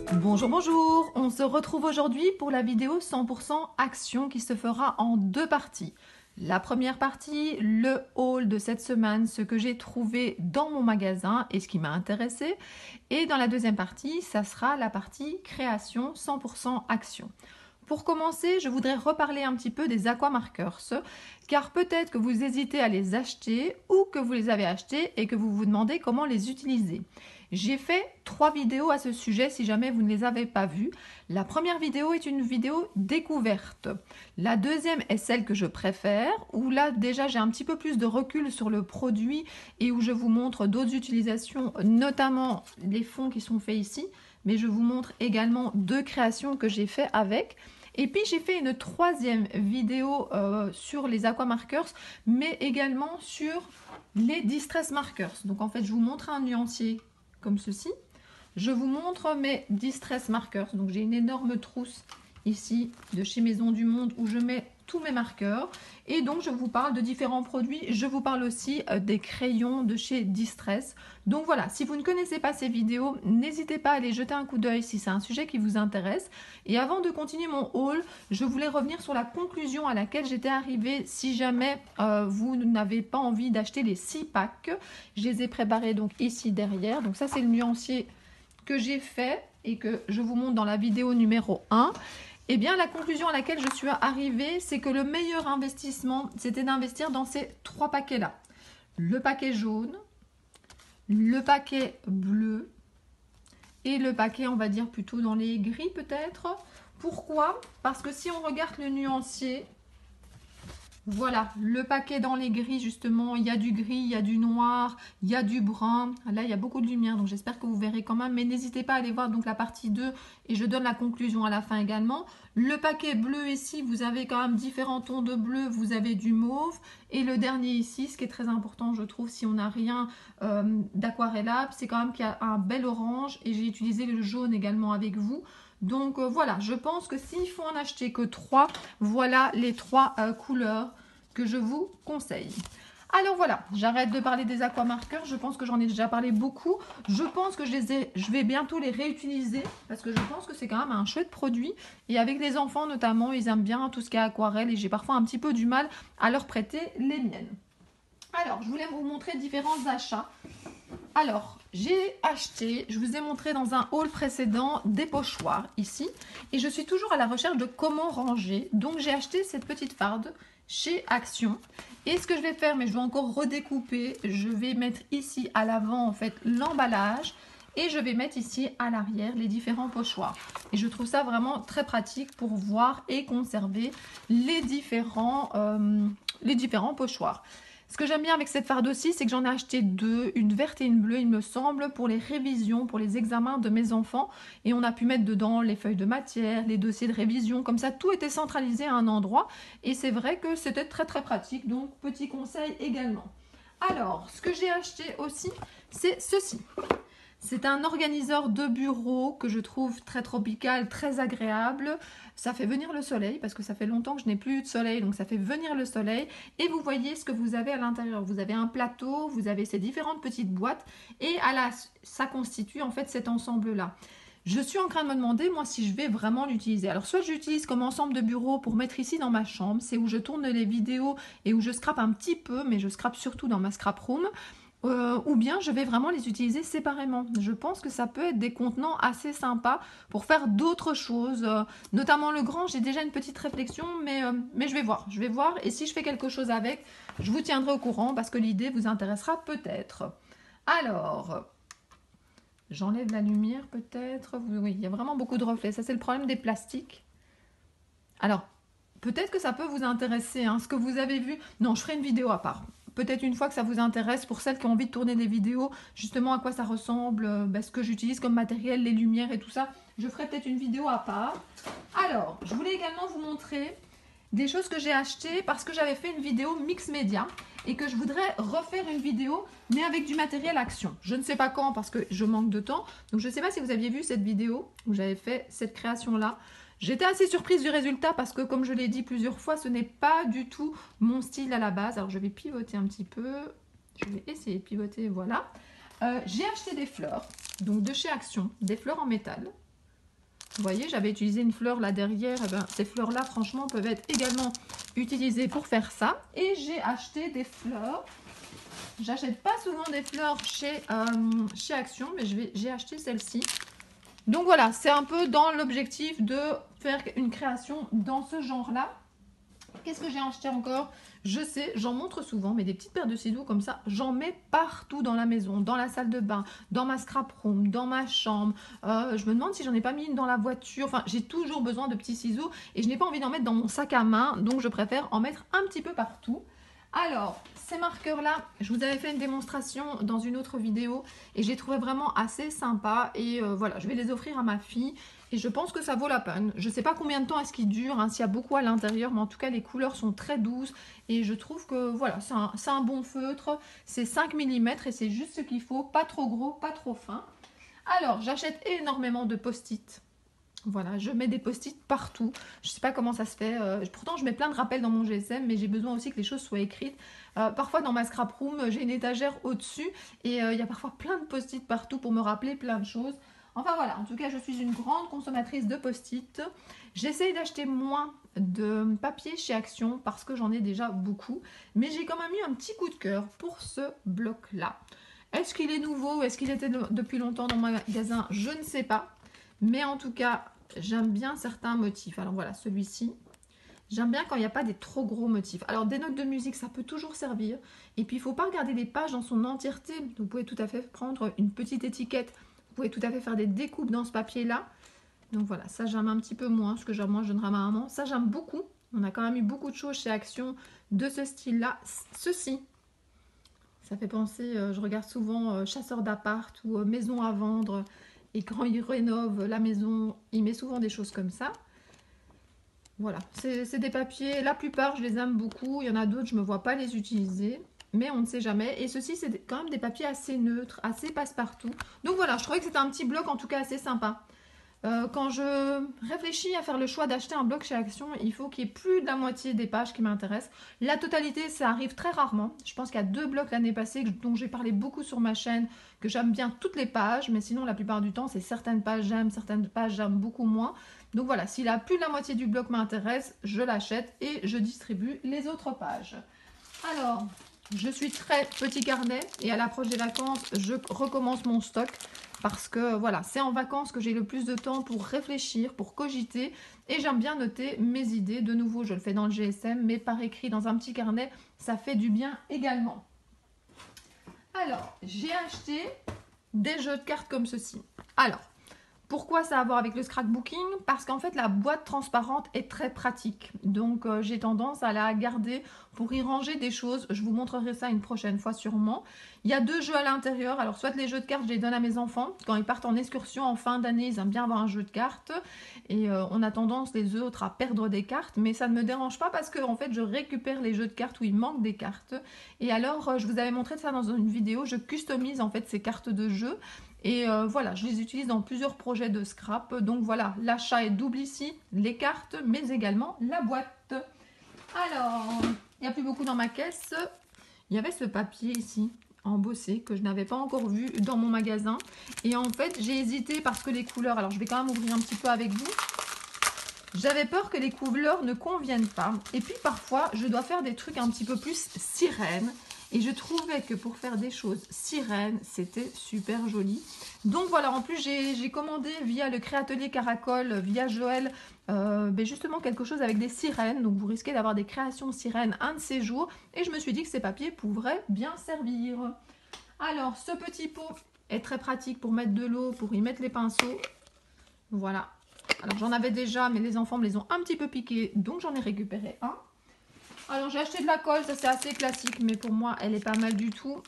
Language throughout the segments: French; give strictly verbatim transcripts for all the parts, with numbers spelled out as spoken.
Bonjour, bonjour. On se retrouve aujourd'hui pour la vidéo cent pour cent action qui se fera en deux parties. La première partie, le haul de cette semaine, ce que j'ai trouvé dans mon magasin et ce qui m'a intéressé. Et dans la deuxième partie, ça sera la partie création cent pour cent action. Pour commencer, je voudrais reparler un petit peu des aquamarkers, car peut-être que vous hésitez à les acheter ou que vous les avez achetés et que vous vous demandez comment les utiliser. J'ai fait trois vidéos à ce sujet si jamais vous ne les avez pas vues. La première vidéo est une vidéo découverte. La deuxième est celle que je préfère, où là déjà j'ai un petit peu plus de recul sur le produit et où je vous montre d'autres utilisations, notamment les fonds qui sont faits ici, mais je vous montre également deux créations que j'ai fait avec. Et puis j'ai fait une troisième vidéo euh, sur les aquamarkers, mais également sur les distress markers. Donc en fait je vous montre un nuancier comme ceci. Je vous montre mes distress markers. Donc j'ai une énorme trousse ici de chez Maison du Monde où je mets tous mes marqueurs. Et donc je vous parle de différents produits. Je vous parle aussi euh, des crayons de chez Distress. Donc voilà, si vous ne connaissez pas ces vidéos, n'hésitez pas à aller jeter un coup d'œil si c'est un sujet qui vous intéresse. Et avant de continuer mon haul, je voulais revenir sur la conclusion à laquelle j'étais arrivée si jamais euh, vous n'avez pas envie d'acheter les six packs. Je les ai préparés donc ici derrière. Donc ça c'est le nuancier que j'ai fait et que je vous montre dans la vidéo numéro un. Eh bien, la conclusion à laquelle je suis arrivée, c'est que le meilleur investissement, c'était d'investir dans ces trois paquets-là. Le paquet jaune, le paquet bleu et le paquet, on va dire, plutôt dans les gris peut-être. Pourquoi? Parce que si on regarde le nuancier, voilà, le paquet dans les gris, justement, il y a du gris, il y a du noir, il y a du brun. Là, il y a beaucoup de lumière, donc j'espère que vous verrez quand même. Mais n'hésitez pas à aller voir donc la partie deux et je donne la conclusion à la fin également. Le paquet bleu ici, vous avez quand même différents tons de bleu, vous avez du mauve. Et le dernier ici, ce qui est très important, je trouve, si on n'a rien euh, d'aquarellable, c'est quand même qu'il y a un bel orange. Et j'ai utilisé le jaune également avec vous. Donc euh, voilà, je pense que s'il faut en acheter que trois, voilà les trois euh, couleurs que je vous conseille. Alors voilà, j'arrête de parler des aquamarkers, je pense que j'en ai déjà parlé beaucoup. Je pense que je, les ai, je vais bientôt les réutiliser parce que je pense que c'est quand même un chouette produit. Et avec les enfants notamment, ils aiment bien tout ce qui est aquarelle et j'ai parfois un petit peu du mal à leur prêter les miennes. Alors, je voulais vous montrer différents achats. Alors, j'ai acheté, je vous ai montré dans un haul précédent, des pochoirs ici. Et je suis toujours à la recherche de comment ranger. Donc, j'ai acheté cette petite farde chez Action. Et ce que je vais faire, mais je vais encore redécouper, je vais mettre ici à l'avant, en fait, l'emballage. Et je vais mettre ici à l'arrière les différents pochoirs. Et je trouve ça vraiment très pratique pour voir et conserver les différents, euh, les différents pochoirs. Ce que j'aime bien avec cette farde aussi, c'est que j'en ai acheté deux, une verte et une bleue, il me semble, pour les révisions, pour les examens de mes enfants. Et on a pu mettre dedans les feuilles de matière, les dossiers de révision, comme ça, tout était centralisé à un endroit. Et c'est vrai que c'était très très pratique, donc petit conseil également. Alors, ce que j'ai acheté aussi, c'est ceci. C'est un organiseur de bureau que je trouve très tropical, très agréable. Ça fait venir le soleil parce que ça fait longtemps que je n'ai plus eu de soleil, donc ça fait venir le soleil. Et vous voyez ce que vous avez à l'intérieur. Vous avez un plateau, vous avez ces différentes petites boîtes et à la, ça constitue en fait cet ensemble-là. Je suis en train de me demander, moi, si je vais vraiment l'utiliser. Alors, soit j'utilise comme ensemble de bureau pour mettre ici dans ma chambre, c'est où je tourne les vidéos et où je scrape un petit peu, mais je scrape surtout dans ma scrap room. Euh, ou bien je vais vraiment les utiliser séparément. Je pense que ça peut être des contenants assez sympas pour faire d'autres choses, euh, notamment le grand. J'ai déjà une petite réflexion, mais, euh, mais je vais voir. Je vais voir et si je fais quelque chose avec, je vous tiendrai au courant parce que l'idée vous intéressera peut-être. Alors, j'enlève la lumière peut-être. Oui, il y a vraiment beaucoup de reflets. Ça, c'est le problème des plastiques. Alors, peut-être que ça peut vous intéresser, hein, ce que vous avez vu. Non, je ferai une vidéo à part. Peut-être une fois que ça vous intéresse, pour celles qui ont envie de tourner des vidéos, justement à quoi ça ressemble, euh, ben, ce que j'utilise comme matériel, les lumières et tout ça, je ferai peut-être une vidéo à part. Alors, je voulais également vous montrer des choses que j'ai achetées parce que j'avais fait une vidéo mix média et que je voudrais refaire une vidéo, mais avec du matériel Action. Je ne sais pas quand parce que je manque de temps. Donc, je ne sais pas si vous aviez vu cette vidéo où j'avais fait cette création-là. J'étais assez surprise du résultat parce que, comme je l'ai dit plusieurs fois, ce n'est pas du tout mon style à la base. Alors, je vais pivoter un petit peu. Je vais essayer de pivoter, voilà. Euh, j'ai acheté des fleurs, donc de chez Action, des fleurs en métal. Vous voyez, j'avais utilisé une fleur là derrière. Eh ben, ces fleurs-là, franchement, peuvent être également utilisées pour faire ça. Et j'ai acheté des fleurs. J'achète pas souvent des fleurs chez, euh, chez Action, mais j'ai acheté celle-ci. Donc voilà, c'est un peu dans l'objectif de faire une création dans ce genre-là. Qu'est-ce que j'ai acheté encore? Je sais, j'en montre souvent, mais des petites paires de ciseaux comme ça, j'en mets partout dans la maison, dans la salle de bain, dans ma scrap room, dans ma chambre. Euh, je me demande si j'en ai pas mis une dans la voiture. Enfin, j'ai toujours besoin de petits ciseaux et je n'ai pas envie d'en mettre dans mon sac à main, donc je préfère en mettre un petit peu partout. Alors, ces marqueurs-là, je vous avais fait une démonstration dans une autre vidéo et j'ai trouvé vraiment assez sympa. Et euh, voilà, je vais les offrir à ma fille et je pense que ça vaut la peine. Je ne sais pas combien de temps est-ce qu'ils durent, hein, s'il y a beaucoup à l'intérieur, mais en tout cas, les couleurs sont très douces et je trouve que voilà, c'est un, un bon feutre. C'est cinq millimètres et c'est juste ce qu'il faut, pas trop gros, pas trop fin. Alors, j'achète énormément de post-it. Voilà, je mets des post-it partout. Je ne sais pas comment ça se fait. Euh, pourtant, je mets plein de rappels dans mon G S M, mais j'ai besoin aussi que les choses soient écrites. Euh, parfois, dans ma scrap room, j'ai une étagère au-dessus et il euh, y a parfois plein de post-it partout pour me rappeler plein de choses. Enfin voilà, en tout cas, je suis une grande consommatrice de post-it. J'essaye d'acheter moins de papier chez Action parce que j'en ai déjà beaucoup. Mais j'ai quand même eu un petit coup de cœur pour ce bloc-là. Est-ce qu'il est nouveau? Est-ce qu'il était depuis longtemps dans mon magasin? Je ne sais pas. Mais en tout cas, j'aime bien certains motifs. Alors voilà, celui-ci. J'aime bien quand il n'y a pas des trop gros motifs. Alors des notes de musique, ça peut toujours servir. Et puis il ne faut pas regarder les pages dans son entièreté. Vous pouvez tout à fait prendre une petite étiquette. Vous pouvez tout à fait faire des découpes dans ce papier-là. Donc voilà, ça j'aime un petit peu moins, parce que moi je donnerai à ma maman. Ça j'aime beaucoup. On a quand même eu beaucoup de choses chez Action de ce style-là. Ceci, ça fait penser, euh, je regarde souvent euh, Chasseurs d'appart ou euh, Maison à vendre. Et quand il rénove la maison, il met souvent des choses comme ça. Voilà, c'est des papiers, la plupart je les aime beaucoup, il y en a d'autres je ne me vois pas les utiliser, mais on ne sait jamais. Et ceci c'est quand même des papiers assez neutres, assez passe-partout. Donc voilà, je trouvais que c'était un petit bloc en tout cas assez sympa. Euh, quand je réfléchis à faire le choix d'acheter un bloc chez Action, il faut qu'il y ait plus de la moitié des pages qui m'intéressent. La totalité, ça arrive très rarement. Je pense qu'il y a deux blocs l'année passée dont j'ai parlé beaucoup sur ma chaîne, que j'aime bien toutes les pages, mais sinon la plupart du temps, c'est certaines pages j'aime, certaines pages j'aime beaucoup moins. Donc voilà, s'il a plus de la moitié du bloc m'intéresse, je l'achète et je distribue les autres pages. Alors, je suis très petit carnet et à l'approche des vacances, je recommence mon stock. Parce que voilà, c'est en vacances que j'ai le plus de temps pour réfléchir, pour cogiter. Et j'aime bien noter mes idées. De nouveau, je le fais dans le G S M, mais par écrit dans un petit carnet, ça fait du bien également. Alors, j'ai acheté des jeux de cartes comme ceci. Alors, pourquoi ça a à voir avec le scrapbooking? Parce qu'en fait, la boîte transparente est très pratique. Donc, euh, j'ai tendance à la garder pour y ranger des choses. Je vous montrerai ça une prochaine fois sûrement. Il y a deux jeux à l'intérieur. Alors, soit les jeux de cartes, je les donne à mes enfants. Quand ils partent en excursion en fin d'année, ils aiment bien avoir un jeu de cartes. Et euh, on a tendance, les autres, à perdre des cartes. Mais ça ne me dérange pas parce que, en fait, je récupère les jeux de cartes où il manque des cartes. Et alors, euh, je vous avais montré ça dans une vidéo. Je customise, en fait, ces cartes de jeu. Et euh, voilà, je les utilise dans plusieurs projets de scrap. Donc voilà, l'achat est double ici, les cartes, mais également la boîte. Alors, il n'y a plus beaucoup dans ma caisse. Il y avait ce papier ici, embossé, que je n'avais pas encore vu dans mon magasin. Et en fait, j'ai hésité parce que les couleurs... Alors, je vais quand même ouvrir un petit peu avec vous. J'avais peur que les couleurs ne conviennent pas. Et puis parfois, je dois faire des trucs un petit peu plus sirènes. Et je trouvais que pour faire des choses sirènes, c'était super joli. Donc voilà, en plus j'ai commandé via le Créatelier Caracol, via Joël, euh, ben justement quelque chose avec des sirènes. Donc vous risquez d'avoir des créations sirènes un de ces jours. Et je me suis dit que ces papiers pourraient bien servir. Alors ce petit pot est très pratique pour mettre de l'eau, pour y mettre les pinceaux. Voilà. Alors j'en avais déjà, mais les enfants me les ont un petit peu piqués, donc j'en ai récupéré un. Alors j'ai acheté de la colle, ça c'est assez classique, mais pour moi elle est pas mal du tout.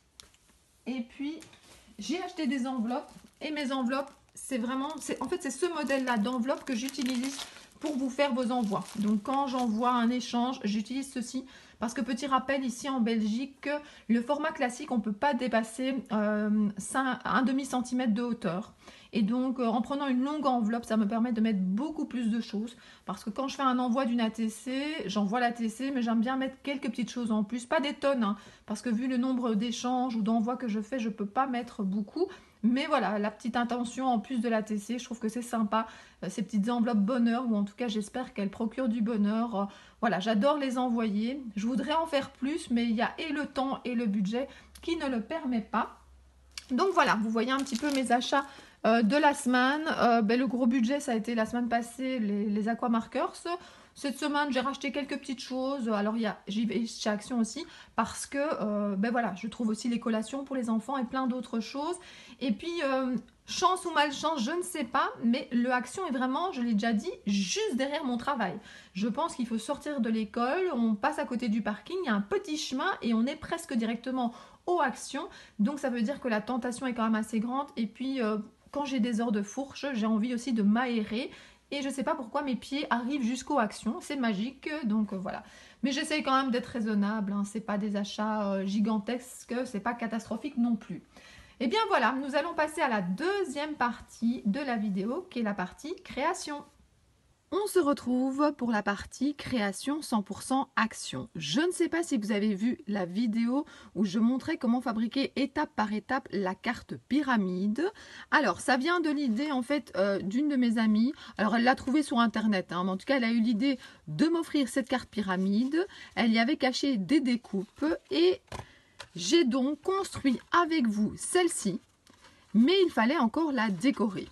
Et puis j'ai acheté des enveloppes, et mes enveloppes, c'est vraiment, en fait c'est ce modèle-là d'enveloppe que j'utilise pour vous faire vos envois. Donc quand j'envoie un échange, j'utilise ceci. Parce que petit rappel, ici en Belgique, le format classique, on ne peut pas dépasser euh, un demi centimètre de hauteur. Et donc, euh, en prenant une longue enveloppe, ça me permet de mettre beaucoup plus de choses. Parce que quand je fais un envoi d'une A T C, j'envoie l'A T C, mais j'aime bien mettre quelques petites choses en plus. Pas des tonnes, hein, parce que vu le nombre d'échanges ou d'envois que je fais, je ne peux pas mettre beaucoup. Mais voilà, la petite intention en plus de l'A T C, je trouve que c'est sympa. Euh, ces petites enveloppes bonheur, ou en tout cas j'espère qu'elles procurent du bonheur. Euh, voilà, j'adore les envoyer. Je voudrais en faire plus, mais il y a et le temps et le budget qui ne le permet pas. Donc voilà, vous voyez un petit peu mes achats euh, de la semaine. Euh, ben, le gros budget, ça a été la semaine passée, les, les Aquamarkers. Cette semaine, j'ai racheté quelques petites choses. Alors, il y a, j'y vais chez Action aussi parce que, euh, ben voilà, je trouve aussi les collations pour les enfants et plein d'autres choses. Et puis, euh, chance ou malchance, je ne sais pas, mais le Action est vraiment, je l'ai déjà dit, juste derrière mon travail. Je pense qu'il faut sortir de l'école, on passe à côté du parking, il y a un petit chemin et on est presque directement au Action. Donc, ça veut dire que la tentation est quand même assez grande. Et puis, euh, quand j'ai des heures de fourche, j'ai envie aussi de m'aérer. Et je ne sais pas pourquoi mes pieds arrivent jusqu'aux Actions, c'est magique, donc euh, voilà. Mais j'essaye quand même d'être raisonnable, hein. Ce n'est pas des achats euh, gigantesques, ce n'est pas catastrophique non plus. Et bien voilà, nous allons passer à la deuxième partie de la vidéo, qui est la partie création. On se retrouve pour la partie création cent pour cent action. Je ne sais pas si vous avez vu la vidéo où je montrais comment fabriquer étape par étape la carte pyramide. Alors, ça vient de l'idée en fait euh, d'une de mes amies. Alors, elle l'a trouvée sur internet, hein, mais en tout cas, elle a eu l'idée de m'offrir cette carte pyramide. Elle y avait caché des découpes et j'ai donc construit avec vous celle-ci, mais il fallait encore la décorer.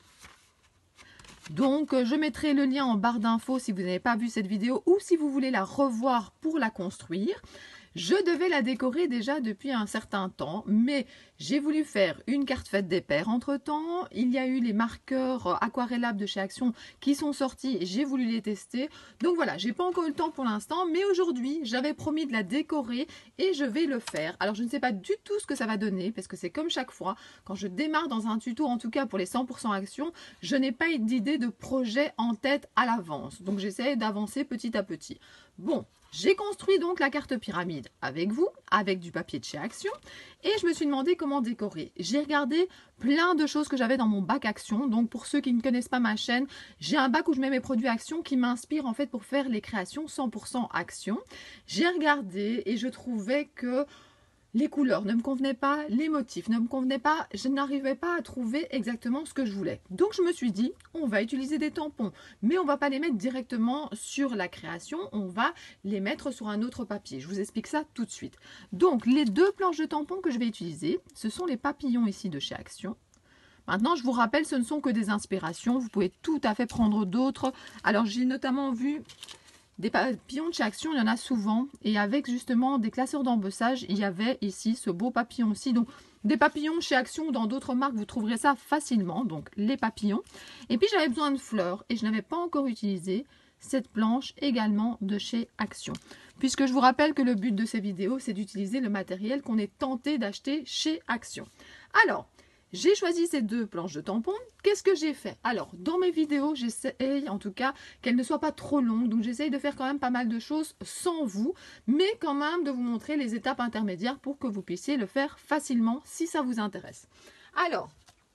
Donc, je mettrai le lien en barre d'infos si vous n'avez pas vu cette vidéo ou si vous voulez la revoir pour la construire. Je devais la décorer déjà depuis un certain temps, mais j'ai voulu faire une carte fête des pères entre-temps. Il y a eu les marqueurs aquarellables de chez Action qui sont sortis et j'ai voulu les tester. Donc voilà, j'ai pas encore eu le temps pour l'instant, mais aujourd'hui, j'avais promis de la décorer et je vais le faire. Alors, je ne sais pas du tout ce que ça va donner parce que c'est comme chaque fois, quand je démarre dans un tuto, en tout cas pour les cent pour cent Action, je n'ai pas d'idée de projet en tête à l'avance. Donc, j'essaie d'avancer petit à petit. Bon. J'ai construit donc la carte pyramide avec vous, avec du papier de chez Action, et je me suis demandé comment décorer. J'ai regardé plein de choses que j'avais dans mon bac Action. Donc pour ceux qui ne connaissent pas ma chaîne, j'ai un bac où je mets mes produits Action qui m'inspire en fait pour faire les créations cent pour cent Action. J'ai regardé et je trouvais que les couleurs ne me convenaient pas, les motifs ne me convenaient pas, je n'arrivais pas à trouver exactement ce que je voulais. Donc je me suis dit, on va utiliser des tampons, mais on ne va pas les mettre directement sur la création, on va les mettre sur un autre papier. Je vous explique ça tout de suite. Donc les deux planches de tampons que je vais utiliser, ce sont les papillons ici de chez Action. Maintenant, je vous rappelle, ce ne sont que des inspirations, vous pouvez tout à fait prendre d'autres. Alors j'ai notamment vu des papillons de chez Action, il y en a souvent. Et avec justement des classeurs d'embossage, il y avait ici ce beau papillon aussi. Donc des papillons chez Action ou dans d'autres marques, vous trouverez ça facilement. Donc les papillons. Et puis j'avais besoin de fleurs et je n'avais pas encore utilisé cette planche également de chez Action. Puisque je vous rappelle que le but de ces vidéos, c'est d'utiliser le matériel qu'on est tenté d'acheter chez Action. Alors, j'ai choisi ces deux planches de tampons. Qu'est-ce que j'ai fait? Alors, dans mes vidéos, j'essaye en tout cas qu'elles ne soient pas trop longues. Donc, j'essaye de faire quand même pas mal de choses sans vous, mais quand même de vous montrer les étapes intermédiaires pour que vous puissiez le faire facilement si ça vous intéresse. Alors,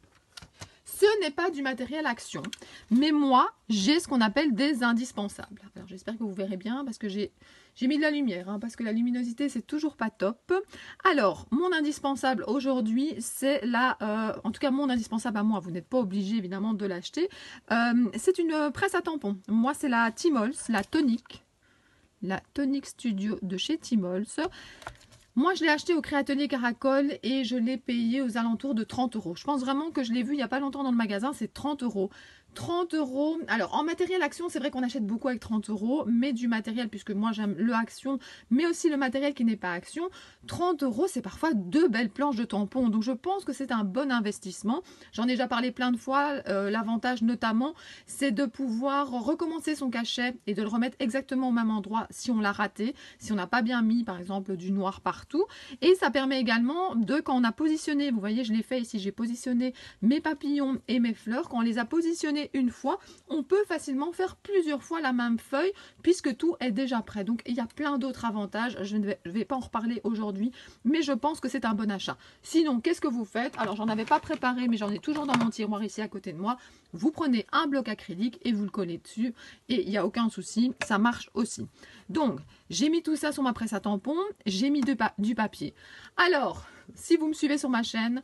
ce n'est pas du matériel Action, mais moi, j'ai ce qu'on appelle des indispensables. Alors, j'espère que vous verrez bien parce que j'ai... J'ai mis de la lumière, hein, parce que la luminosité, c'est toujours pas top. Alors, mon indispensable aujourd'hui, c'est la... Euh, en tout cas, mon indispensable à moi, vous n'êtes pas obligé, évidemment, de l'acheter. Euh, c'est une presse à tampons. Moi, c'est la Timols, la Tonic. La Tonic Studio de chez Timols. Moi, je l'ai acheté au Créatelier Caracol et je l'ai payé aux alentours de trente euros. Je pense vraiment que je l'ai vu il n'y a pas longtemps dans le magasin, c'est trente euros. trente euros. Alors, en matériel Action, c'est vrai qu'on achète beaucoup avec trente euros, mais du matériel, puisque moi j'aime le Action, mais aussi le matériel qui n'est pas Action, trente euros, c'est parfois deux belles planches de tampons. Donc, je pense que c'est un bon investissement. J'en ai déjà parlé plein de fois. Euh, L'avantage, notamment, c'est de pouvoir recommencer son cachet et de le remettre exactement au même endroit si on l'a raté, si on n'a pas bien mis, par exemple, du noir partout. Et ça permet également de, quand on a positionné, vous voyez, je l'ai fait ici, j'ai positionné mes papillons et mes fleurs, quand on les a positionnés une fois, on peut facilement faire plusieurs fois la même feuille puisque tout est déjà prêt. Donc il y a plein d'autres avantages, je ne vais, je vais pas en reparler aujourd'hui, mais je pense que c'est un bon achat. Sinon, qu'est-ce que vous faites? Alors j'en avais pas préparé, mais j'en ai toujours dans mon tiroir ici à côté de moi. Vous prenez un bloc acrylique et vous le collez dessus et il n'y a aucun souci, ça marche aussi. Donc j'ai mis tout ça sur ma presse à tampons, j'ai mis du, pa du papier. Alors, si vous me suivez sur ma chaîne,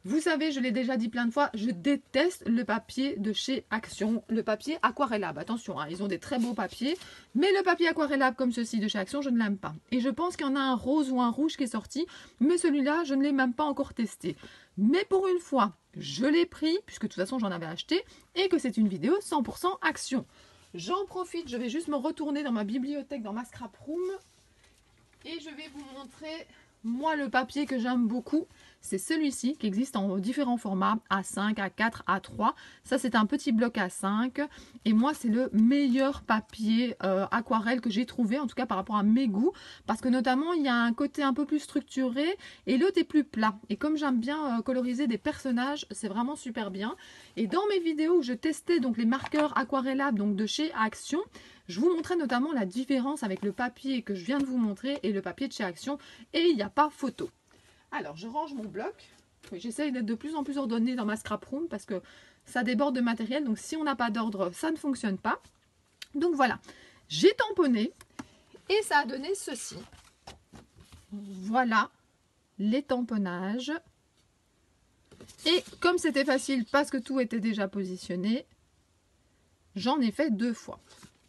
Vous savez, je l'ai déjà dit plein de fois, je déteste le papier de chez Action, le papier aquarellable. Attention, hein, ils ont des très beaux papiers, mais le papier aquarellable comme ceci de chez Action, je ne l'aime pas. Et je pense qu'il y en a un rose ou un rouge qui est sorti, mais celui-là, je ne l'ai même pas encore testé. Mais pour une fois, je l'ai pris, puisque de toute façon j'en avais acheté, et que c'est une vidéo cent pour cent Action. J'en profite, je vais juste me retourner dans ma bibliothèque, dans ma scrap room, et je vais vous montrer... Moi, le papier que j'aime beaucoup, c'est celui-ci qui existe en différents formats, A cinq, A quatre, A trois. Ça, c'est un petit bloc A cinq. Et moi, c'est le meilleur papier euh, aquarelle que j'ai trouvé, en tout cas par rapport à mes goûts. Parce que notamment, il y a un côté un peu plus structuré et l'autre est plus plat. Et comme j'aime bien euh, coloriser des personnages, c'est vraiment super bien. Et dans mes vidéos où je testais donc les marqueurs aquarellables donc de chez Action, je vous montrais notamment la différence avec le papier que je viens de vous montrer et le papier de chez Action. Et il n'y a pas photo. Alors, je range mon bloc. Oui, j'essaye d'être de plus en plus ordonnée dans ma scrap room parce que ça déborde de matériel. Donc, si on n'a pas d'ordre, ça ne fonctionne pas. Donc, voilà. J'ai tamponné et ça a donné ceci. Voilà les tamponnages. Et comme c'était facile parce que tout était déjà positionné, j'en ai fait deux fois.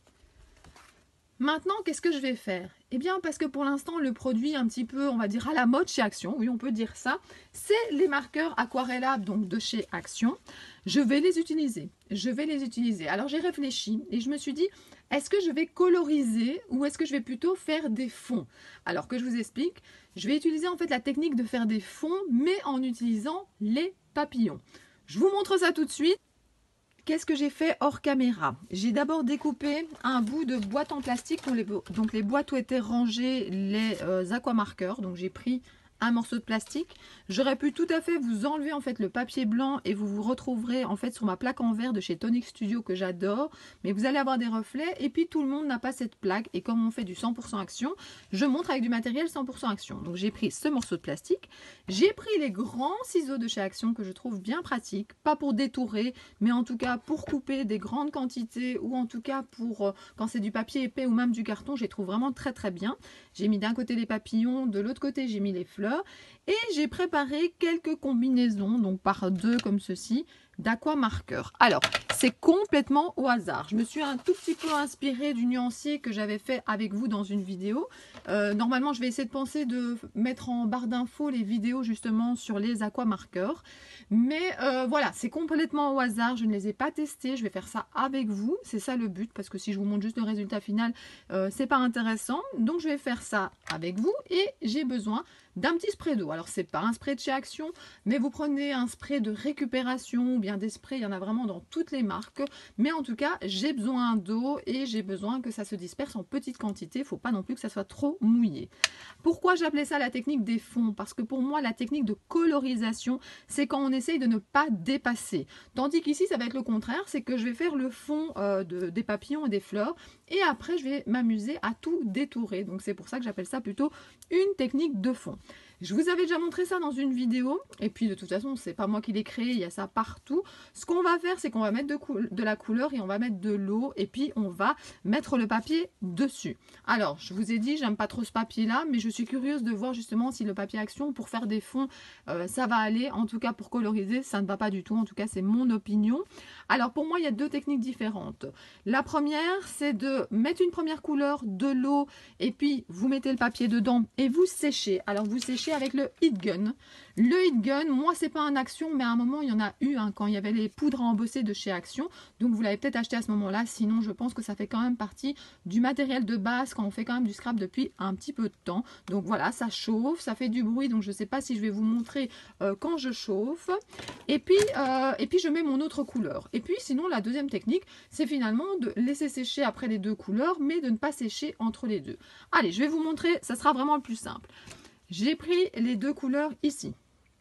Maintenant, qu'est-ce que je vais faire? Eh bien, parce que pour l'instant, le produit un petit peu, on va dire, à la mode chez Action, oui, on peut dire ça, c'est les marqueurs aquarellables donc de chez Action. Je vais les utiliser. Je vais les utiliser. Alors, j'ai réfléchi et je me suis dit, est-ce que je vais coloriser ou est-ce que je vais plutôt faire des fonds? Alors que je vous explique, je vais utiliser en fait la technique de faire des fonds, mais en utilisant les papillons. Je vous montre ça tout de suite. Qu'est-ce que j'ai fait hors caméra? J'ai d'abord découpé un bout de boîte en plastique dont les, donc les boîtes où étaient rangés les euh, aquamarqueurs. Donc j'ai pris un morceau de plastique. J'aurais pu tout à fait vous enlever en fait le papier blanc et vous vous retrouverez en fait sur ma plaque en verre de chez Tonic Studio que j'adore. Mais vous allez avoir des reflets et puis tout le monde n'a pas cette plaque. Et comme on fait du cent pour cent Action, je montre avec du matériel cent pour cent Action. Donc j'ai pris ce morceau de plastique. J'ai pris les grands ciseaux de chez Action que je trouve bien pratiques. Pas pour détourer, mais en tout cas pour couper des grandes quantités ou en tout cas pour euh, quand c'est du papier épais ou même du carton, je les trouve vraiment très très bien. J'ai mis d'un côté les papillons, de l'autre côté j'ai mis les fleurs. Et j'ai préparé quelques combinaisons, donc par deux comme ceci, d'aquamarqueurs. Alors, c'est complètement au hasard. Je me suis un tout petit peu inspirée du nuancier que j'avais fait avec vous dans une vidéo. Euh, normalement, je vais essayer de penser de mettre en barre d'infos les vidéos justement sur les aquamarqueurs. Mais euh, voilà, c'est complètement au hasard. Je ne les ai pas testés. Je vais faire ça avec vous. C'est ça le but, parce que si je vous montre juste le résultat final, euh, c'est pas intéressant. Donc, je vais faire ça avec vous et j'ai besoin d'un petit spray d'eau. Alors, c'est pas un spray de chez Action, mais vous prenez un spray de récupération ou bien des sprays, il y en a vraiment dans toutes les marques. Mais en tout cas, j'ai besoin d'eau et j'ai besoin que ça se disperse en petite quantité. Il ne faut pas non plus que ça soit trop mouillé. Pourquoi j'appelais ça la technique des fonds? Parce que pour moi, la technique de colorisation, c'est quand on essaye de ne pas dépasser. Tandis qu'ici, ça va être le contraire, c'est que je vais faire le fond euh, de, des papillons et des fleurs. Et après, je vais m'amuser à tout détourer. Donc, c'est pour ça que j'appelle ça plutôt une technique de fond. Je vous avais déjà montré ça dans une vidéo. Et puis, de toute façon, c'est pas moi qui l'ai créé. Il y a ça partout. Ce qu'on va faire, c'est qu'on va mettre de, de la couleur et on va mettre de l'eau. Et puis, on va mettre le papier dessus. Alors, je vous ai dit, j'aime pas trop ce papier-là. Mais je suis curieuse de voir justement si le papier Action, pour faire des fonds, euh, ça va aller. En tout cas, pour coloriser, ça ne va pas du tout. En tout cas, c'est mon opinion. Alors, pour moi, il y a deux techniques différentes. La première, c'est de mettre une première couleur, de l'eau, et puis vous mettez le papier dedans et vous séchez. Alors, vous séchez avec le heat gun. Le heat gun, moi, c'est pas un Action, mais à un moment, il y en a eu hein, quand il y avait les poudres à embosser de chez Action. Donc, vous l'avez peut-être acheté à ce moment-là. Sinon, je pense que ça fait quand même partie du matériel de base quand on fait quand même du scrap depuis un petit peu de temps. Donc, voilà, ça chauffe, ça fait du bruit. Donc, je sais pas si je vais vous montrer euh, quand je chauffe. Et puis, euh, et puis, je mets mon autre couleur. Et puis, sinon, la deuxième technique, c'est finalement de laisser sécher après les deux couleurs, mais de ne pas sécher entre les deux. Allez, je vais vous montrer, ça sera vraiment le plus simple. J'ai pris les deux couleurs ici.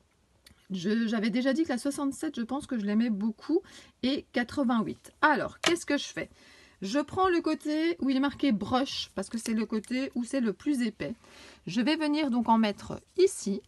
J'avais déjà dit que la soixante-sept, je pense que je l'aimais beaucoup, et quatre-vingt-huit. Alors, qu'est-ce que je fais? Je prends le côté où il est marqué brush, parce que c'est le côté où c'est le plus épais. Je vais venir donc en mettre ici.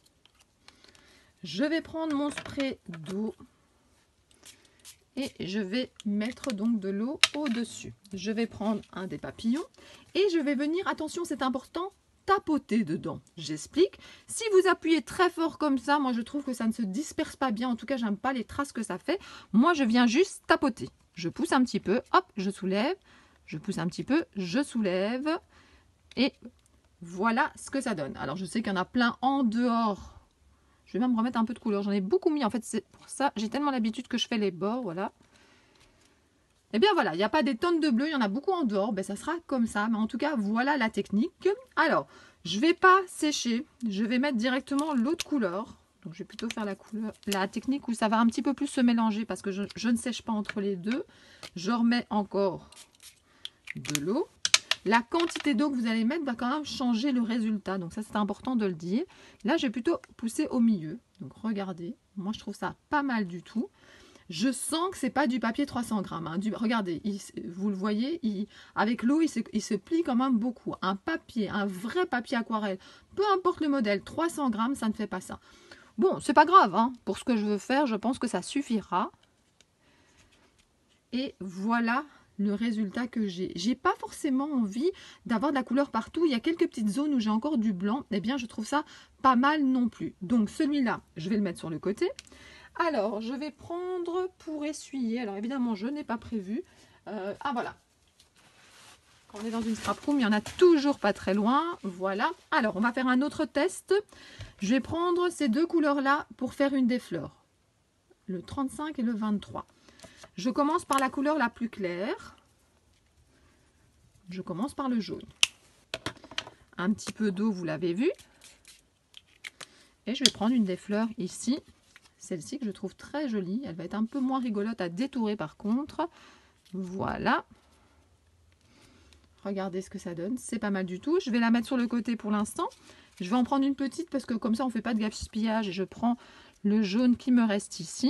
Je vais prendre mon spray d'eau. Et je vais mettre donc de l'eau au-dessus. Je vais prendre un des papillons et je vais venir, attention c'est important, tapoter dedans. J'explique. Si vous appuyez très fort comme ça, moi je trouve que ça ne se disperse pas bien. En tout cas, j'aime pas les traces que ça fait. Moi, je viens juste tapoter. Je pousse un petit peu, hop, je soulève. Je pousse un petit peu, je soulève. Et voilà ce que ça donne. Alors, je sais qu'il y en a plein en dehors. Je vais même remettre un peu de couleur. J'en ai beaucoup mis. En fait, c'est pour ça. J'ai tellement l'habitude que je fais les bords. Voilà. Et bien voilà, il n'y a pas des tonnes de bleu. Il y en a beaucoup en dehors. Ben, ça sera comme ça. Mais en tout cas, voilà la technique. Alors, je ne vais pas sécher. Je vais mettre directement l'autre couleur. Donc, je vais plutôt faire la, couleur, la technique où ça va un petit peu plus se mélanger. Parce que je, je ne sèche pas entre les deux. Je remets encore de l'eau. La quantité d'eau que vous allez mettre va quand même changer le résultat. Donc ça, c'est important de le dire. Là, j'ai plutôt poussé au milieu. Donc regardez, moi je trouve ça pas mal du tout. Je sens que c'est pas du papier trois cents grammes. Hein. Du, regardez, il, vous le voyez, il, avec l'eau, il, il se plie quand même beaucoup. Un papier, un vrai papier aquarelle, peu importe le modèle, trois cents grammes, ça ne fait pas ça. Bon, c'est pas grave. Hein. Pour ce que je veux faire, je pense que ça suffira. Et voilà le résultat que j'ai. J'ai pas forcément envie d'avoir de la couleur partout. Il y a quelques petites zones où j'ai encore du blanc. Eh bien, je trouve ça pas mal non plus. Donc, celui-là, je vais le mettre sur le côté. Alors, je vais prendre pour essuyer. Alors, évidemment, je n'ai pas prévu. Euh, ah, voilà. Quand on est dans une scrap room, il n'y en a toujours pas très loin. Voilà. Alors, on va faire un autre test. Je vais prendre ces deux couleurs-là pour faire une des fleurs. Le trente-cinq et le vingt-trois. Je commence par la couleur la plus claire. Je commence par le jaune. Un petit peu d'eau, vous l'avez vu. Et je vais prendre une des fleurs ici. Celle-ci que je trouve très jolie. Elle va être un peu moins rigolote à détourer par contre. Voilà. Regardez ce que ça donne. C'est pas mal du tout. Je vais la mettre sur le côté pour l'instant. Je vais en prendre une petite parce que comme ça on ne fait pas de gaspillage. Et je prends le jaune qui me reste ici.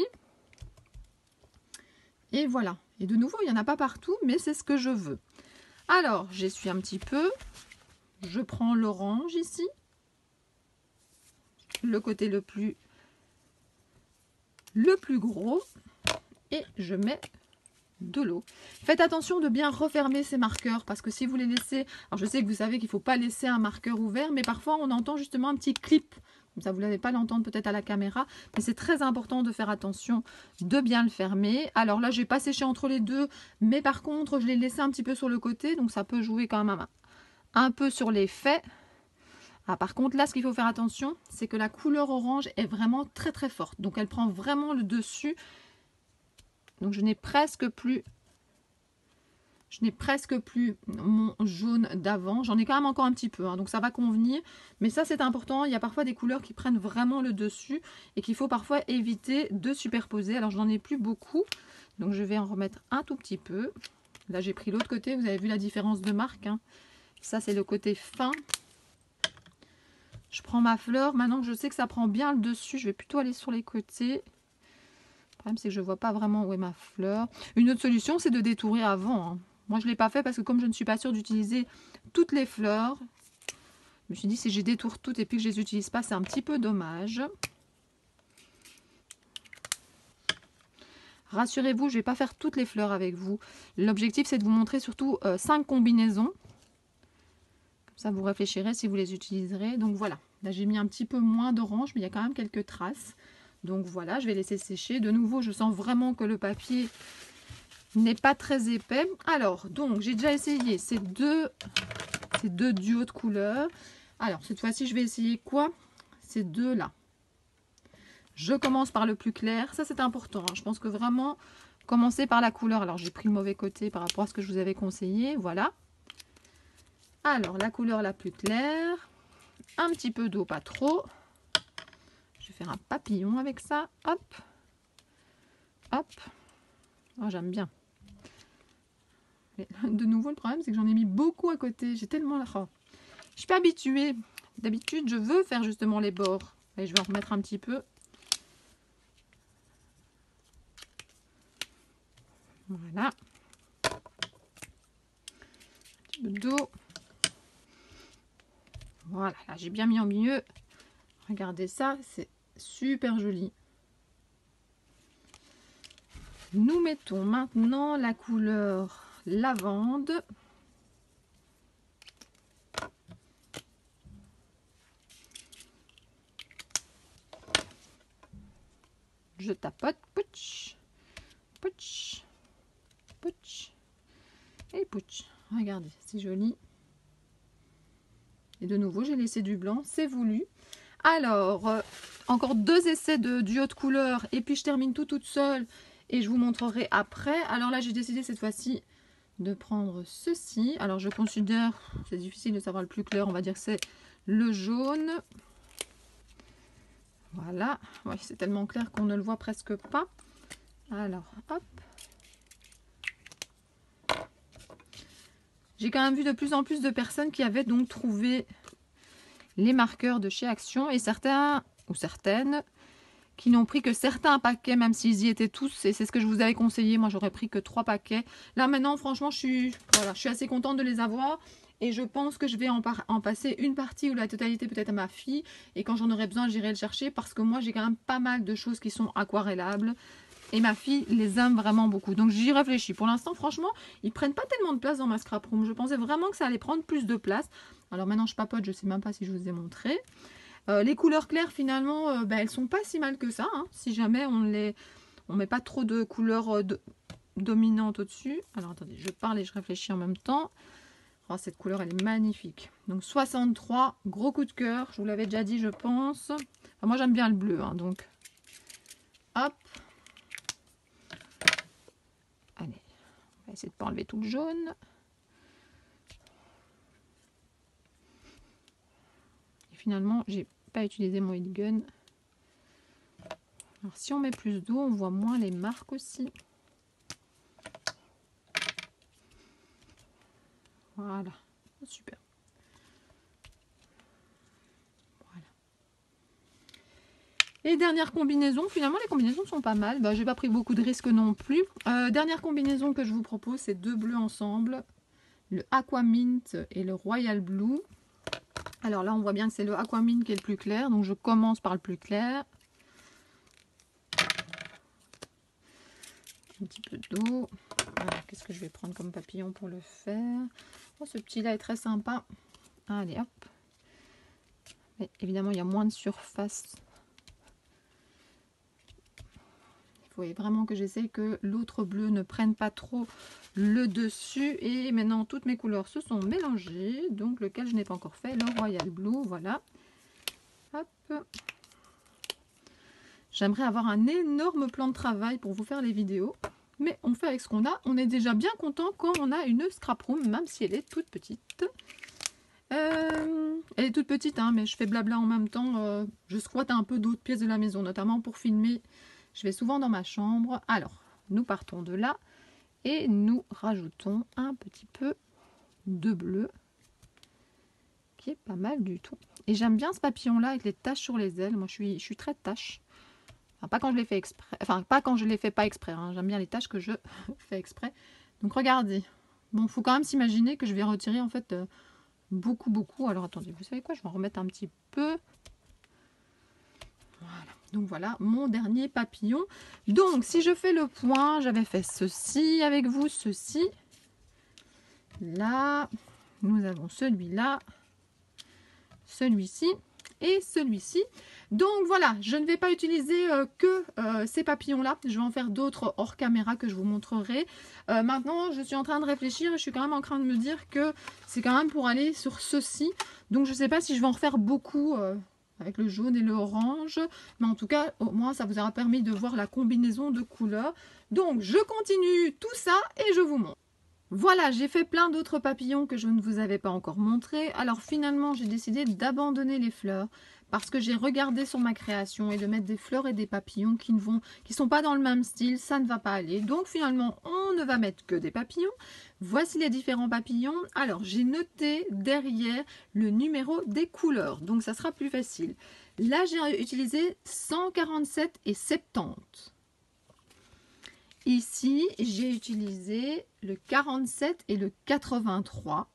Et voilà. Et de nouveau, il n'y en a pas partout, mais c'est ce que je veux. Alors, j'essuie un petit peu. Je prends l'orange ici. Le côté le plus, le plus gros. Et je mets de l'eau. Faites attention de bien refermer ces marqueurs parce que si vous les laissez... Alors, je sais que vous savez qu'il ne faut pas laisser un marqueur ouvert, mais parfois, on entend justement un petit clip. Comme ça, vous n'allez pas l'entendre peut-être à la caméra, mais c'est très important de faire attention, de bien le fermer. Alors là, je n'ai pas séché entre les deux, mais par contre, je l'ai laissé un petit peu sur le côté, donc ça peut jouer quand même un peu sur l'effet. Ah, par contre, là, ce qu'il faut faire attention, c'est que la couleur orange est vraiment très très forte. Donc, elle prend vraiment le dessus. Donc, je n'ai presque plus... Je n'ai presque plus mon jaune d'avant. J'en ai quand même encore un petit peu, hein, donc ça va convenir. Mais ça, c'est important. Il y a parfois des couleurs qui prennent vraiment le dessus et qu'il faut parfois éviter de superposer. Alors, je n'en ai plus beaucoup. Donc, je vais en remettre un tout petit peu. Là, j'ai pris l'autre côté. Vous avez vu la différence de marque. Hein. Ça, c'est le côté fin. Je prends ma fleur. Maintenant que je sais que ça prend bien le dessus, je vais plutôt aller sur les côtés. Le problème, c'est que je ne vois pas vraiment où est ma fleur. Une autre solution, c'est de détourer avant. Hein. Moi, je ne l'ai pas fait parce que comme je ne suis pas sûre d'utiliser toutes les fleurs, je me suis dit si je détourne toutes et puis que je ne les utilise pas, c'est un petit peu dommage. Rassurez-vous, je ne vais pas faire toutes les fleurs avec vous. L'objectif, c'est de vous montrer surtout euh, cinq combinaisons. Comme ça, vous réfléchirez si vous les utiliserez. Donc voilà, là j'ai mis un petit peu moins d'orange, mais il y a quand même quelques traces. Donc voilà, je vais laisser sécher. De nouveau, je sens vraiment que le papier n'est pas très épais. Alors, donc, j'ai déjà essayé ces deux, ces deux duos de couleurs. Alors, cette fois-ci, je vais essayer quoi? Ces deux-là. Je commence par le plus clair. Ça, c'est important. Hein. Je pense que vraiment, commencer par la couleur. Alors, j'ai pris le mauvais côté par rapport à ce que je vous avais conseillé. Voilà. Alors, la couleur la plus claire. Un petit peu d'eau, pas trop. Je vais faire un papillon avec ça. Hop. Hop. Oh, j'aime bien. Mais de nouveau, le problème, c'est que j'en ai mis beaucoup à côté. J'ai tellement la... Oh. Je suis pas habituée. D'habitude, je veux faire justement les bords. Et je vais en remettre un petit peu. Voilà. Un petit peu d'eau. Voilà, là, j'ai bien mis en milieu. Regardez ça, c'est super joli. Nous mettons maintenant la couleur lavande. je tapote, pouch, pouch, pouch, et pouch. Regardez, c'est joli. Et de nouveau, j'ai laissé du blanc, c'est voulu. Alors, euh, encore deux essais de duo de couleurs, et puis je termine tout toute seule, et je vous montrerai après. Alors là, j'ai décidé cette fois-ci de prendre ceci. Alors, je considère, c'est difficile de savoir le plus clair, on va dire que c'est le jaune. Voilà, ouais, c'est tellement clair qu'on ne le voit presque pas. Alors, hop. J'ai quand même vu de plus en plus de personnes qui avaient donc trouvé les marqueurs de chez Action et certains ou certaines qui n'ont pris que certains paquets, même s'ils y étaient tous, et c'est ce que je vous avais conseillé. Moi, j'aurais pris que trois paquets. Là, maintenant, franchement, je suis, voilà, je suis assez contente de les avoir. Et je pense que je vais en, en passer une partie ou la totalité peut-être à ma fille. Et quand j'en aurai besoin, j'irai le chercher parce que moi, j'ai quand même pas mal de choses qui sont aquarellables. Et ma fille les aime vraiment beaucoup. Donc, j'y réfléchis. Pour l'instant, franchement, ils prennent pas tellement de place dans ma scrap room. Je pensais vraiment que ça allait prendre plus de place. Alors maintenant, je papote. Je sais même pas si je vous ai montré. Euh, les couleurs claires, finalement, euh, ben, elles sont pas si mal que ça. Hein, si jamais on les, on met pas trop de couleurs euh, de, dominantes au-dessus. Alors, attendez, je parle et je réfléchis en même temps. Oh, cette couleur, elle est magnifique. Donc, soixante-trois, gros coup de cœur. Je vous l'avais déjà dit, je pense. Enfin, moi, j'aime bien le bleu. Hein, donc, hop. Allez, on va essayer de ne pas enlever tout le jaune. Et finalement, j'ai pas utilisé mon heat gun. Alors, si on met plus d'eau, on voit moins les marques aussi. Voilà, super. Voilà. Et dernière combinaison, finalement les combinaisons sont pas mal. Bah, j'ai pas pris beaucoup de risques non plus. Euh, dernière combinaison que je vous propose, c'est deux bleus ensemble. Le Aqua Mint et le Royal Blue. Alors là, on voit bien que c'est le Aqua Mint qui est le plus clair. Donc je commence par le plus clair. Un petit peu d'eau. Qu'est-ce que je vais prendre comme papillon pour le faire? Oh, ce petit là est très sympa. Allez hop. Mais évidemment, il y a moins de surface. Il faut vraiment que j'essaie que l'autre bleu ne prenne pas trop le dessus. Et maintenant, toutes mes couleurs se sont mélangées. Donc, lequel je n'ai pas encore fait, le Royal Blue. Voilà. Hop. J'aimerais avoir un énorme plan de travail pour vous faire les vidéos. Mais on fait avec ce qu'on a. On est déjà bien content quand on a une scrap room, même si elle est toute petite. Euh, elle est toute petite, hein, mais je fais blabla en même temps. Euh, je squatte un peu d'autres pièces de la maison, notamment pour filmer. Je vais souvent dans ma chambre. Alors, nous partons de là et nous rajoutons un petit peu de bleu, qui est pas mal du tout. Et j'aime bien ce papillon-là avec les taches sur les ailes. Moi, je suis, je suis très tache. Enfin, pas quand je les fais exprès. Enfin, pas quand je les fais pas exprès. Hein. J'aime bien les taches que je fais exprès. Donc, regardez. Bon, faut quand même s'imaginer que je vais retirer en fait euh, beaucoup, beaucoup. Alors, attendez, vous savez quoi? Je vais en remettre un petit peu. Voilà. Donc, voilà mon dernier papillon. Donc, si je fais le point, j'avais fait ceci avec vous, ceci. Là, nous avons celui-là, celui-ci et celui-ci. Donc voilà, je ne vais pas utiliser euh, que euh, ces papillons là, je vais en faire d'autres hors caméra que je vous montrerai. Euh, maintenant je suis en train de réfléchir et je suis quand même en train de me dire que c'est quand même pour aller sur ceci. Donc je ne sais pas si je vais en refaire beaucoup euh, avec le jaune et le orange, mais en tout cas au moins ça vous aura permis de voir la combinaison de couleurs. Donc je continue tout ça et je vous montre. Voilà, j'ai fait plein d'autres papillons que je ne vous avais pas encore montré. Alors finalement, j'ai décidé d'abandonner les fleurs parce que j'ai regardé sur ma création et de mettre des fleurs et des papillons qui ne vont, qui sont pas dans le même style, ça ne va pas aller. Donc finalement, on ne va mettre que des papillons. Voici les différents papillons. Alors, j'ai noté derrière le numéro des couleurs, donc ça sera plus facile. Là, j'ai utilisé cent quarante-sept et soixante-dix. Ici, j'ai utilisé le quarante-sept et le quatre-vingt-trois.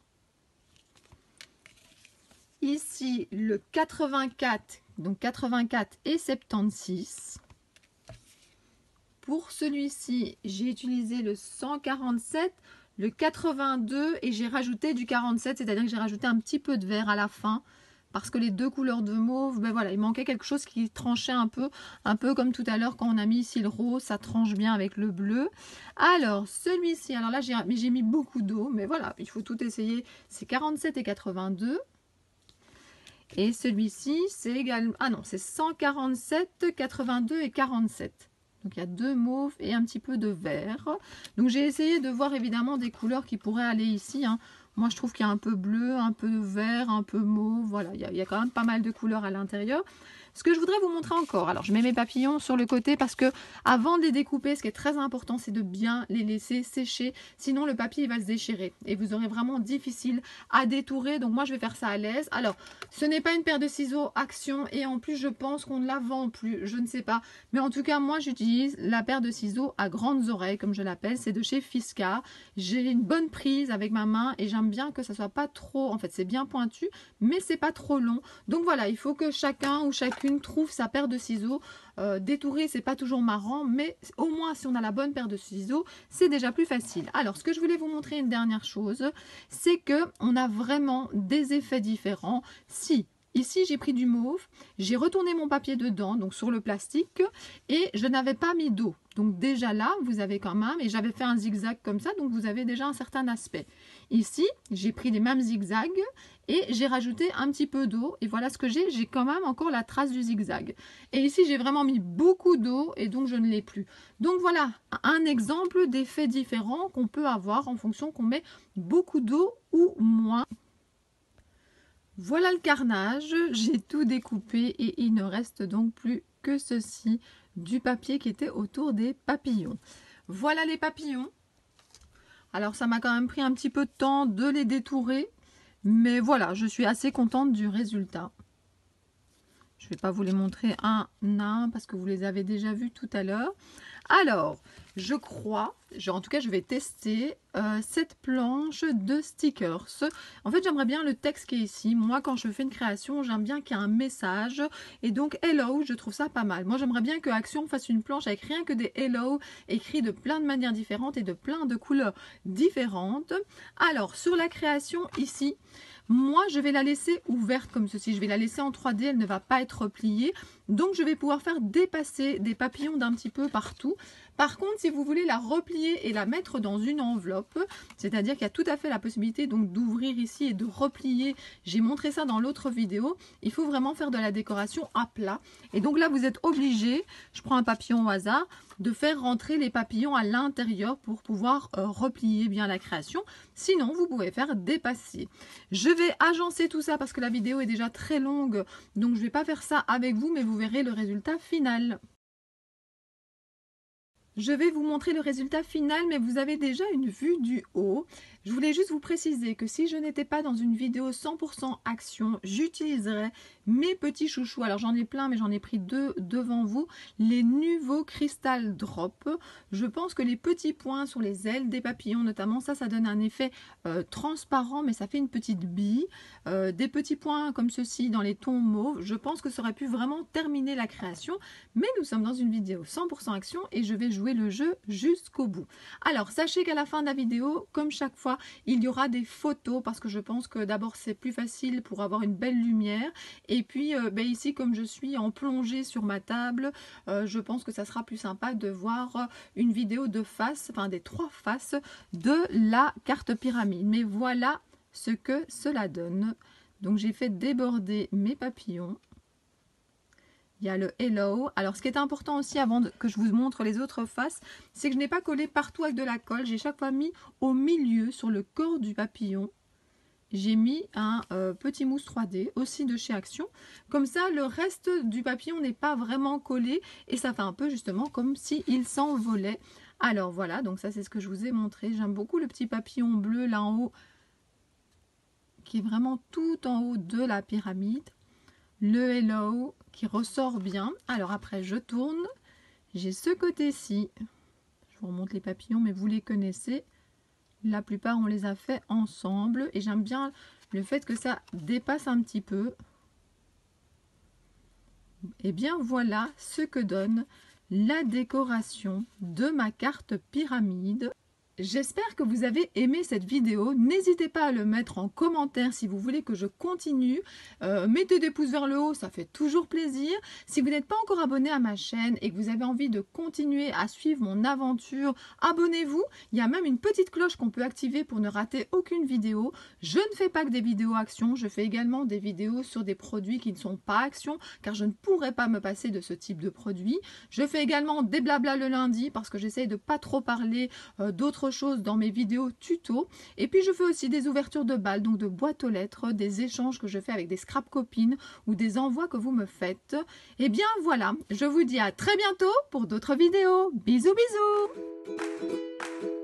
Ici, le quatre-vingt-quatre, donc quatre-vingt-quatre et soixante-seize. Pour celui-ci, j'ai utilisé le cent quarante-sept, le quatre-vingt-deux et j'ai rajouté du quarante-sept, c'est-à-dire que j'ai rajouté un petit peu de vert à la fin parce que les deux couleurs de mauve, ben voilà, il manquait quelque chose qui tranchait un peu, un peu comme tout à l'heure quand on a mis ici le rose, ça tranche bien avec le bleu. Alors celui-ci, alors là j'ai j'ai mis beaucoup d'eau, mais voilà, il faut tout essayer, c'est quarante-sept et quatre-vingt-deux. Et celui-ci, c'est également, ah non, c'est cent quarante-sept, quatre-vingt-deux et quarante-sept. Donc il y a deux mauves et un petit peu de vert. Donc j'ai essayé de voir évidemment des couleurs qui pourraient aller ici, hein. Moi je trouve qu'il y a un peu bleu, un peu vert, un peu mauve. Voilà, il y a, il y a quand même pas mal de couleurs à l'intérieur. Ce que je voudrais vous montrer encore, alors je mets mes papillons sur le côté parce que avant de les découper, ce qui est très important, c'est de bien les laisser sécher. Sinon le papier il va se déchirer et vous aurez vraiment difficile à détourer. Donc moi je vais faire ça à l'aise. Alors ce n'est pas une paire de ciseaux Action et en plus je pense qu'on ne la vend plus, je ne sais pas. Mais en tout cas moi j'utilise la paire de ciseaux à grandes oreilles comme je l'appelle. C'est de chez Fiskars. J'ai une bonne prise avec ma main et j'aime bien que ça soit pas trop, en fait c'est bien pointu mais c'est pas trop long. Donc voilà, il faut que chacun ou chacune trouve sa paire de ciseaux. Euh, détourer c'est pas toujours marrant, mais au moins si on a la bonne paire de ciseaux c'est déjà plus facile. Alors ce que je voulais vous montrer une dernière chose, c'est que on a vraiment des effets différents. Si ici j'ai pris du mauve, j'ai retourné mon papier dedans, donc sur le plastique, et je n'avais pas mis d'eau. Donc déjà là, vous avez quand même, et j'avais fait un zigzag comme ça, donc vous avez déjà un certain aspect. Ici, j'ai pris les mêmes zigzags et j'ai rajouté un petit peu d'eau. Et voilà ce que j'ai, j'ai quand même encore la trace du zigzag. Et ici, j'ai vraiment mis beaucoup d'eau et donc je ne l'ai plus. Donc voilà, un exemple d'effet différent qu'on peut avoir en fonction qu'on met beaucoup d'eau ou moins. Voilà le carnage, j'ai tout découpé et il ne reste donc plus que ceci du papier qui était autour des papillons. Voilà les papillons. Alors ça m'a quand même pris un petit peu de temps de les détourer, mais voilà, je suis assez contente du résultat. Je ne vais pas vous les montrer un à un parce que vous les avez déjà vus tout à l'heure. Alors, je crois, je, en tout cas je vais tester euh, cette planche de stickers. En fait j'aimerais bien le texte qui est ici. Moi quand je fais une création, j'aime bien qu'il y ait un message. Et donc hello, je trouve ça pas mal. Moi j'aimerais bien que Action fasse une planche avec rien que des hello, écrits de plein de manières différentes et de plein de couleurs différentes. Alors sur la création ici, moi je vais la laisser ouverte comme ceci. Je vais la laisser en trois D, elle ne va pas être pliée. Donc je vais pouvoir faire dépasser des papillons d'un petit peu partout. Par contre, si vous voulez la replier et la mettre dans une enveloppe, c'est-à-dire qu'il y a tout à fait la possibilité donc d'ouvrir ici et de replier, j'ai montré ça dans l'autre vidéo, il faut vraiment faire de la décoration à plat. Et donc là, vous êtes obligé, je prends un papillon au hasard, de faire rentrer les papillons à l'intérieur pour pouvoir euh, replier bien la création. Sinon, vous pouvez faire dépasser. Je vais agencer tout ça parce que la vidéo est déjà très longue, donc je ne vais pas faire ça avec vous, mais vous verrez le résultat final. Je vais vous montrer le résultat final, mais vous avez déjà une vue du haut. Je voulais juste vous préciser que si je n'étais pas dans une vidéo cent pour cent action, j'utiliserais mes petits chouchous. Alors j'en ai plein, mais j'en ai pris deux devant vous. Les Nuvo Crystal Drop. Je pense que les petits points sur les ailes des papillons, notamment, ça, ça donne un effet euh, transparent, mais ça fait une petite bille. Euh, des petits points comme ceci dans les tons mauves. Je pense que ça aurait pu vraiment terminer la création. Mais nous sommes dans une vidéo cent pour cent action et je vais jouer le jeu jusqu'au bout. Alors sachez qu'à la fin de la vidéo, comme chaque fois, il y aura des photos parce que je pense que d'abord c'est plus facile pour avoir une belle lumière et puis euh, ben ici comme je suis en plongée sur ma table, euh, je pense que ça sera plus sympa de voir une vidéo de face, enfin des trois faces de la carte pyramide. Mais voilà ce que cela donne. Donc j'ai fait déborder mes papillons. Il y a le hello. Alors ce qui est important aussi avant de, que je vous montre les autres faces, c'est que je n'ai pas collé partout avec de la colle. J'ai chaque fois mis au milieu sur le corps du papillon. J'ai mis un euh, petit mousse trois D aussi de chez Action. Comme ça le reste du papillon n'est pas vraiment collé et ça fait un peu justement comme s'il s'envolait. Alors voilà, donc ça c'est ce que je vous ai montré. J'aime beaucoup le petit papillon bleu là en haut qui est vraiment tout en haut de la pyramide. Le hello qui ressort bien. Alors après je tourne, j'ai ce côté-ci, je vous remonte les papillons mais vous les connaissez, la plupart on les a fait ensemble et j'aime bien le fait que ça dépasse un petit peu. Et bien voilà ce que donne la décoration de ma carte pyramide. J'espère que vous avez aimé cette vidéo. N'hésitez pas à le mettre en commentaire si vous voulez que je continue. Euh, mettez des pouces vers le haut, ça fait toujours plaisir. Si vous n'êtes pas encore abonné à ma chaîne et que vous avez envie de continuer à suivre mon aventure, abonnez-vous. Il y a même une petite cloche qu'on peut activer pour ne rater aucune vidéo. Je ne fais pas que des vidéos actions, je fais également des vidéos sur des produits qui ne sont pas actions, car je ne pourrais pas me passer de ce type de produit. Je fais également des blabla le lundi parce que j'essaye de pas trop parler euh, d'autres choses dans mes vidéos tuto. Et puis je fais aussi des ouvertures de balles, donc de boîtes aux lettres, des échanges que je fais avec des scrap copines ou des envois que vous me faites. Et bien voilà, je vous dis à très bientôt pour d'autres vidéos. Bisous bisous.